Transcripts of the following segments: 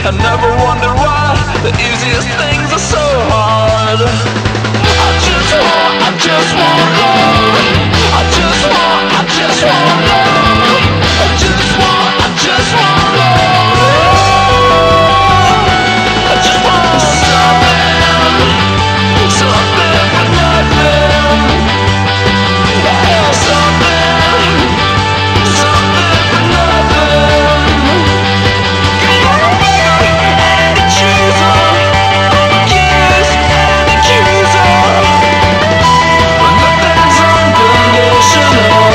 I never wondered why the easiest things are so hard. I just want love. I just want love. I just want love. I just want something for nothing. Yeah, something for nothing. And accuser, accuse and accuser. But nothing's unconditional.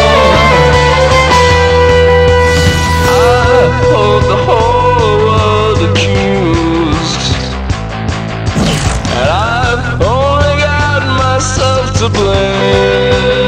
I hold the whole world accused, and I've only got myself to blame.